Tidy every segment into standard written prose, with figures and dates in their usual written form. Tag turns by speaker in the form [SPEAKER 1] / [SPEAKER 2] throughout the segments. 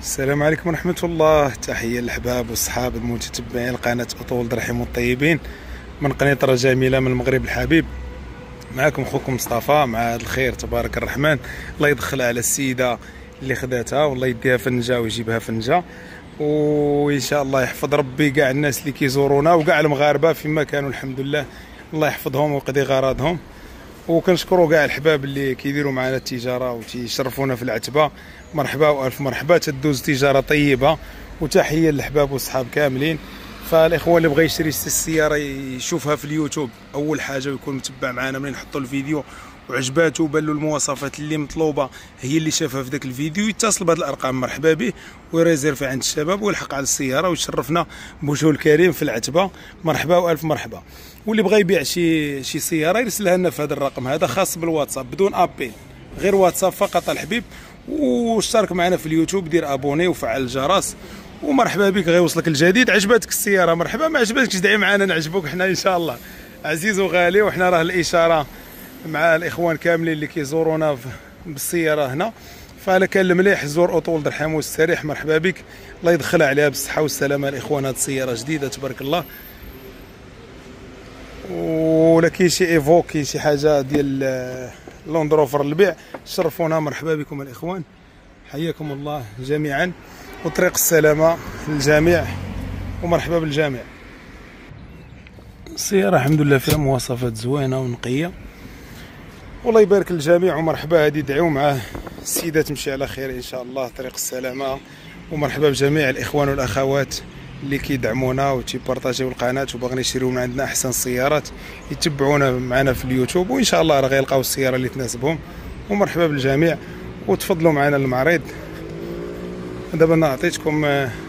[SPEAKER 1] السلام عليكم ورحمة الله. تحية للأحباب والصحاب المتتبعين القناة أطول الرحيم والطيبين من قنيطرة جميلة من المغرب الحبيب. معكم خوكم مصطفى مع هذا الخير تبارك الرحمن. الله يدخل على السيدة اللي خداتها والله يديها فنجة ويجيبها فنجة، وإن شاء الله يحفظ ربي كاع الناس اللي كيزورونا وكاع المغاربة فيما كانوا. الحمد لله الله يحفظهم ويقضي غرضهم، وكنشكروا كاع الحباب اللي كيديروا معنا التجاره وتيشرفونا في العتبه. مرحبا والف مرحبا، تدوز تجاره طيبه. وتحيه للحباب والصحاب كاملين. فالاخوان اللي بغى يشري السياره يشوفها في اليوتيوب اول حاجه ويكون متبع معنا منين نحطوا الفيديو وعجباته وبان له المواصفات اللي مطلوبه هي اللي شافها في ذاك الفيديو، يتصل بهذه الارقام مرحبا به ويريزيرفي عند الشباب ويلحق على السياره ويشرفنا بوجهه الكريم في العتبه. مرحبا والف مرحبا. واللي بغى يبيع شي سياره يرسلها لنا في هذا الرقم، هذا خاص بالواتساب بدون ابيل، غير واتساب فقط الحبيب. واشترك معنا في اليوتيوب، دير ابوني وفعل الجرس ومرحبا بك. غيوصلك الجديد. عجبتك السياره مرحبا، ما عجبتكش دعي معنا نعجبوك حنا ان شاء الله عزيز وغالي. وحنا راه الاشاره مع الاخوان كاملين اللي كيزورونا بالسياره هنا. فالا كان المليح زور اطول درحام والسريح مرحبا بك. الله يدخلها عليها بالصحه والسلامه الاخوان. هذه السياره جديده تبارك الله، ولا كاين شي ايفو كاين شي حاجه ديال لوندروفر للبيع شرفونا. مرحبا بكم الاخوان، حياكم الله جميعا وطريق السلامه للجميع ومرحبا بالجميع. السياره الحمد لله فيها مواصفات زوينه ونقيه، والله يبارك للجميع ومرحبا. هذه دعيو معاه السيده تمشي على خير ان شاء الله طريق السلامه. ومرحبا بجميع الاخوان والاخوات اللي كيدعمونا وتيبارطاجيو القناه وباغيين يشريو من عندنا احسن السيارات، يتبعونا معنا في اليوتيوب وان شاء الله راه غيلقاو السياره اللي تناسبهم. ومرحبا بالجميع وتفضلوا معنا المعرض. دابا انا عطيتكم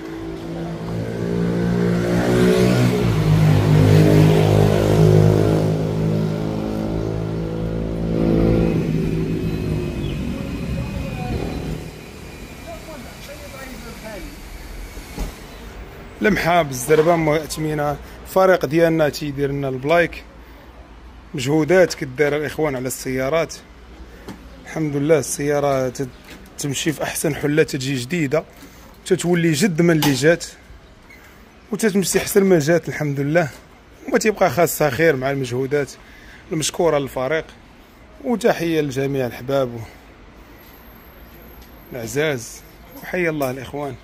[SPEAKER 1] لمحه بالزربه مؤتمنه. الفريق ديالنا تيدير لنا البلايك، مجهودات كدار الاخوان على السيارات. الحمد لله السياره تمشي في احسن حله، تجي جديده تتولي جد من اللي جات وتتمشي احسن ما جات الحمد لله. وما تيبقى خاصها خير مع المجهودات المشكوره للفريق. وتحيه لجميع الحباب العزاز وحيا الله الاخوان.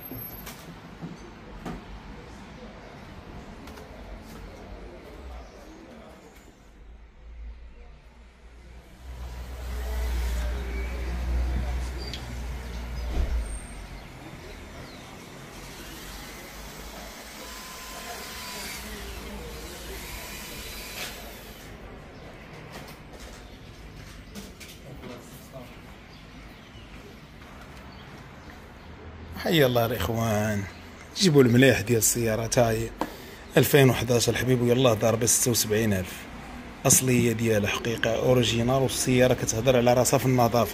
[SPEAKER 1] حيا الله الاخوان. جيبوا المليح ديال السيارات. هاي 2011 الحبيب ويلاه ضاربه 76,000 اصليه ديالها حقيقه اوريجينال، والسياره كتهضر على راسها في النظافه.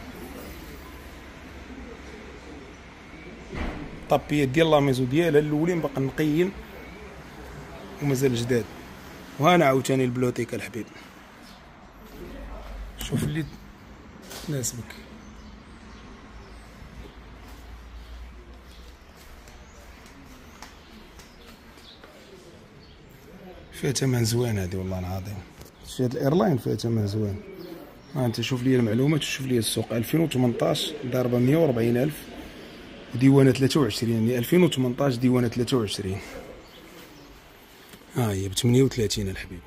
[SPEAKER 1] طابيات ديال لاميزو ديالها الاولين باقي نقيين ومازال جداد. وهنا عاوتاني البلوتيك الحبيب، شوف اللي تناسبك. فيها ثمن زوين هذه والله العظيم. شي هاد الايرلاين فيها ثمن زوين. ها انت شوف لي المعلومات وشوف لي السوق. 2018 ضاربه 140,000 وديوانه 23، يعني 2018 ديوانه 23. ها هي ب 38 الحبيب،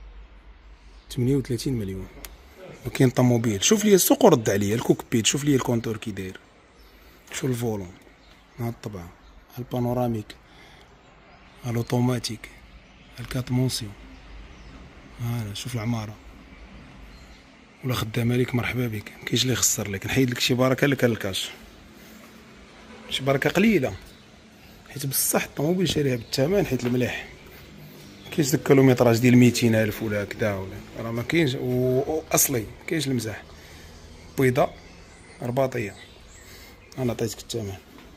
[SPEAKER 1] 38 مليون. وكاين طوموبيل. شوف لي السوق ورد عليا الكوكبيت، شوف لي الكونتور كي داير، شوف الفولون، ها الطبعه، البانوراميك، الاوتوماتيك، الكاتمونسيون. هانا شوف العماره ولا خدامه ليك مرحبا بك. مكاينش اللي يخسر لك، نحيد لك شي بركه لك الكاش، شي بركه قليله حيت بصح الطوموبيل شاريها بالثمن حيت المليح. مكاينش داك الكيلومتراج ديال 200,000 ولا كدا ولا راه ما كاينش. واصلي مكاينش المزاح. بيضاء رباطيه. انا عطيتك الثمن.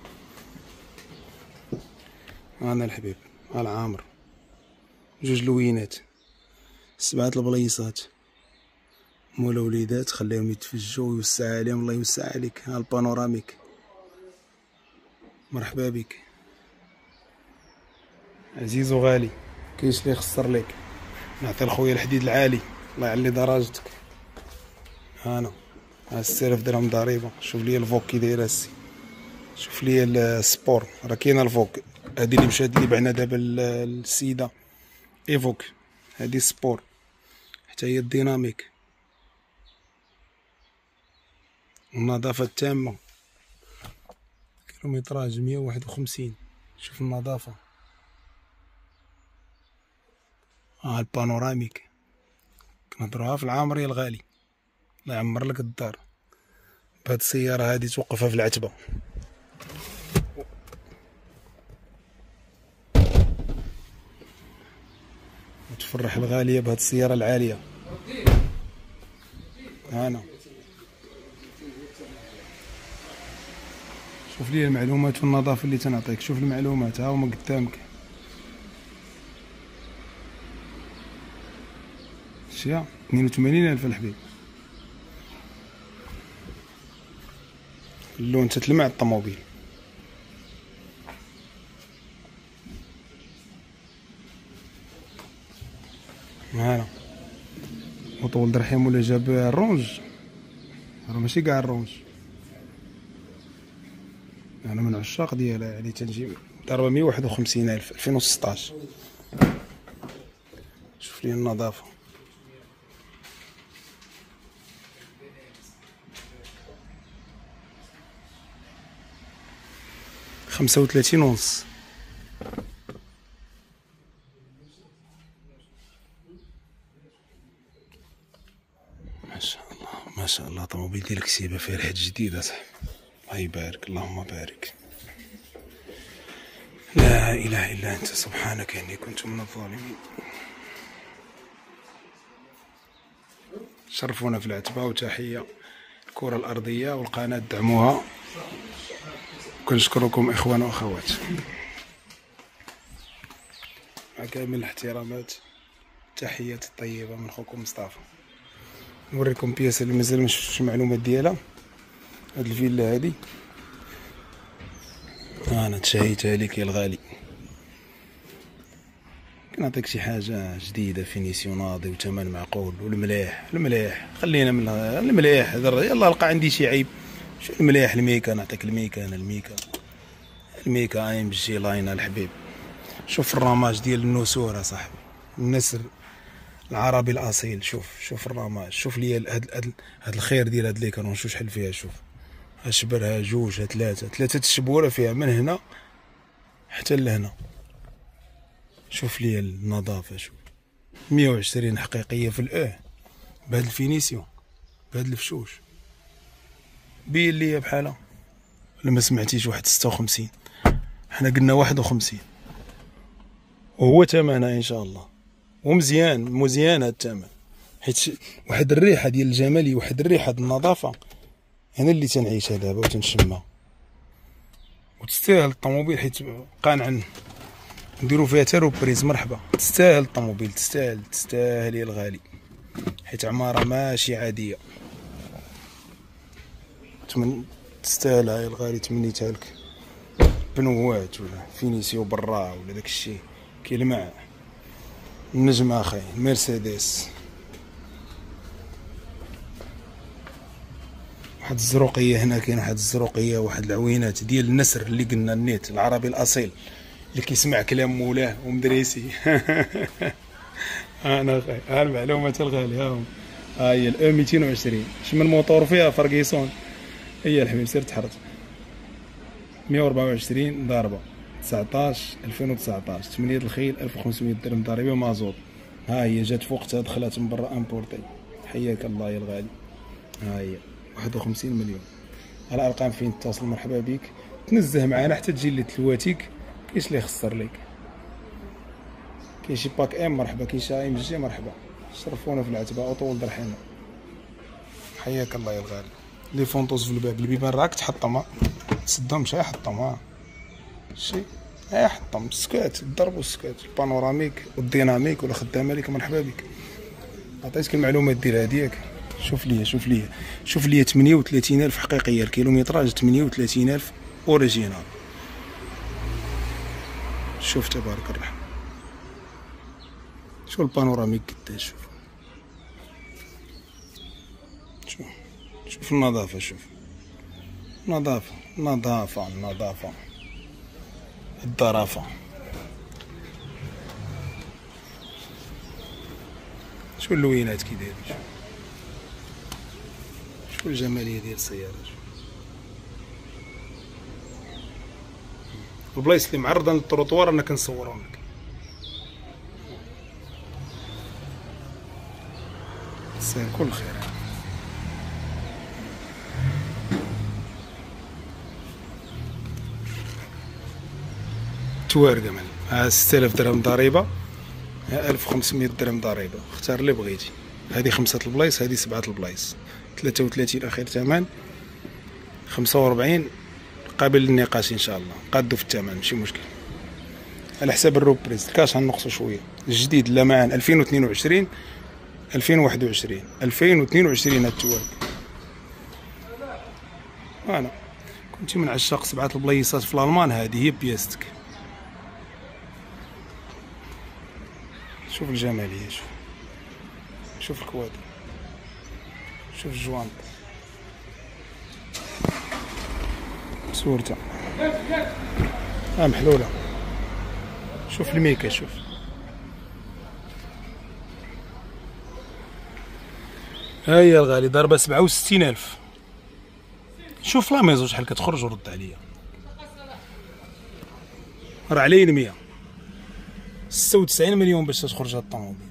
[SPEAKER 1] انا الحبيب ها العامر، جوج لوينات، 7 البليصات، مولا وليدات خليهم يتفجوا ويوسع عليهم الله يوسع عليك. ها البانوراميك مرحبا بك عزيز وغالي. كاينش اللي يخسر لك. نعطي لخويا الحديد العالي الله يعلي درجتك. هانا 6000 درهم ضريبه. شوف لي الفوق كي دايره السي. شوف لي السبور راه كاينه الفوق. هادي اللي مشات اللي بعنا دابا السيده ايفوك. هادي سبور حتى هي الديناميك. النظافه التامه. كيلومتراج 151. شوف النظافه. البانوراميك كنهضروها في العامريه الغالي. الله يعمر لك الدار. بهاد السياره هادي توقفها في العتبه. وتفرح الغاليه بهاد السياره العاليه. هانا شوف لي المعلومات والنظافه اللي تنعطيك. شوف المعلومات ها هما قدامك. شتيها 82,000 الحبيب. اللون تتلمع الطوموبيل. هانا وطول درحيم ولا جاب الرونج. راه ماشي كاع الرونج. انا من عشاق ديالها يعني تنجي ضربه 151,000 2016. شوف لي النظافه. خمسة وثلاثين ونص. ما شاء الله ما شاء الله. طوموبيل ديالك سيبه فيها ريحة جديدة صاحبي. الله يبارك. اللهم بارك. لا اله الا انت سبحانك اني كنت من الظالمين. شرفونا في العتبة. وتحية الكرة الأرضية والقناة دعموها. كنشكركم إخوان وأخوات مع كامل الاحترامات. تحية الطيبة من خوكم مصطفى. نوريكم بياسة اللي مازال مشفتش المعلومات ديالها. هاد الفيلا هادي أنا تشهيتها لك يا الغالي. كنعطيك شي حاجة جديدة فينيسيون ناضي وثمن معقول. والملاح الملاح خلينا من الملاح. يلا لقى عندي شي عيب. شو الملاح الميكا. نعطيك الميكا. أنا الميكا ايم جي لاين الحبيب. شوف الرماج ديال النسور اصاحبي. النسر العربي الاصيل. شوف الرماج. شوف لي هاد الخير ديال هاد ليكرون. شوف شحال فيها. شوف اشبرها جوج ثلاثة الشبوره فيها من هنا حتى لهنا. شوف لي النظافه. شوف 120 حقيقيه في بهاد الفينيسيون بهاد الفشوش. بين ليا بحالها. ولا ما سمعتيش واحد 56. حنا قلنا 51 وهو ثمنها ان شاء الله. ومزيان هاد الثمن حيت واحد الريحه ديال الجمالي. واحد الريحه ديال النظافه انا اللي تنعيشها دابا وتنشمها. وتستاهل الطوموبيل حيت قانع نديرو فيها حتى روبريز. مرحبا. تستاهل الطوموبيل. تستاهل يا الغالي. حيت عماره ماشي عاديه. تستاهلها يا الغالي. تمنيتها لك. بنوات ولا فينيسيو برا ولا داك الشيء كيلمع. النجم اخي مرسيدس. واحد الزروقيه هنا. كاين واحد الزروقيه. واحد العوينات ديال النسر اللي قلنا النيت العربي الاصيل اللي كيسمع كلام مولاه ومدريسي. انا اخي ها المعلومات الغالي. ها هي ال 220. شمن موتور فيها فرغيسون. هي الحبيب سير تحرج. 124 ضاربه 19 2019. 8 الخيل 1500 درهم ضريبه مازوط. ها هي جات فوقتها دخلت من برا امبورتي. حياك الله يا الغالي. ها هي 51 مليون. الارقام فين تتصل. مرحبا بك. تنزه معنا حتى تجي لي تلواتيك. كاينش اللي يخسر لك. كاين شي باك ام مرحبا. كاين شي ام جي مرحبا. شرفونا في العتبه وطول درحنا. حياك الله يا الغالي. لي فونطوس في الباب. البيبان راك تحطم. تسدهم شي حطم. شي حطم. سكات ضربوا السكات. البانوراميك والديناميك ولا خدامه لك. مرحبا بك. عطيتك المعلومات ديالها ديالك. شوف ليا 38,000 حقيقيه. الكيلومتراج 38,000 اوريجينال. شوف تبارك الرحمن، شوف البانوراميك قداش، شوف النظافة، شوف نظافة نظافة نظافة، الظرافة. شوف اللوينات كي دايرين، شوف الجمالية ديال السيارة. البلايص اللي معرضة للطروطوار انا كنصورهم لك. سير كل خير. توارقة معلم، 6000 درهم ضريبة، 1500 درهم ضريبة، اختار اللي بغيتي. هذه 5 البلايص، هذه 7 البلايص، 33 اخر ثمن، 45 قابل للنقاش ان شاء الله، قادو في الثمن ماشي مشكل. على حساب الروبريز الكاش غنقصو شويه. الجديد اللمعان 2022 2021 2022 هاد التوارق. انا كنتي من عشاق 7 البلايصات في الالمان، هذه هي بياستك. شوف الجماليه، شوف الكوادر، شوف الجوانط، صورتها محلوله. شوف الميكا، شوف ها هي الغالي ضربه 67000. شوف لا ميزو شحال كتخرج ورد عليا، راه عليه 100 96 مليون باش تخرج هاد الطوموبيل.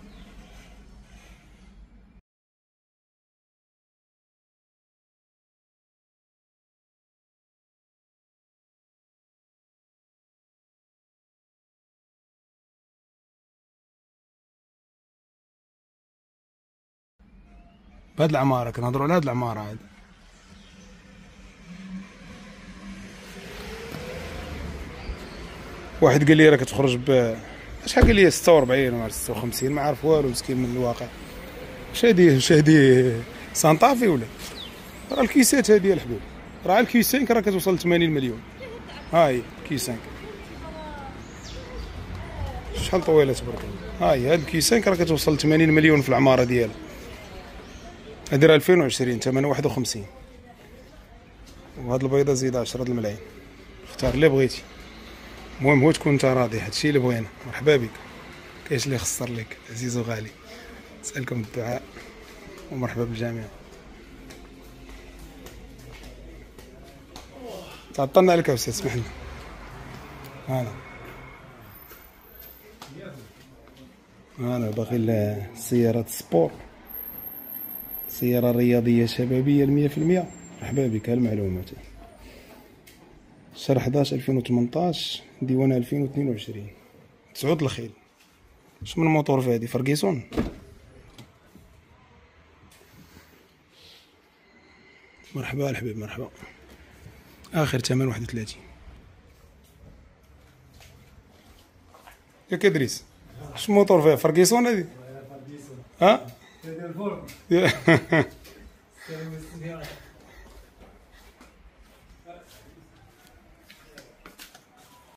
[SPEAKER 1] بهاد العمارة كنهضرو على هاد العمارة هادي. واحد قال لي راه كتخرج شحال قال لي 46 ولا 56، ما عارف والو مسكين من الواقع. واش هادي سانطافي ولا؟ راه الكيسات هادي الحبيب، راه الكيس 5 راه كتوصل ل 80 مليون. ها هي كيس 5 شحال طويله تبارك الله. ها هي هاد الكيس 5 راه كتوصل ل 80 مليون في العماره ديالها. هادي راه 2020 ثمنها 51، وهاد البيضه زيد 10 الملايين. اختار اللي بغيتي، المهم هو تكون انت راضي. هادشي اللي بغينا. مرحبا بك، كاينش اللي يخسر لك عزيز وغالي. نسألكم الدعاء ومرحبا بالجميع. تعطلنا عليك استاذ، اسمح لنا. انا باغي السيارات سبور، سيارة رياضية شبابية 100%. مرحبا بك. هالمعلومات شهر 11 2018 ديوان 2022 9 الخيل. اش من موتور في هادي؟ فرغيسون. مرحبا الحبيب، مرحبا. اخر ثمن 31. ياك ادريس اش موتور فيها؟ فرغيسون هادي؟ ها؟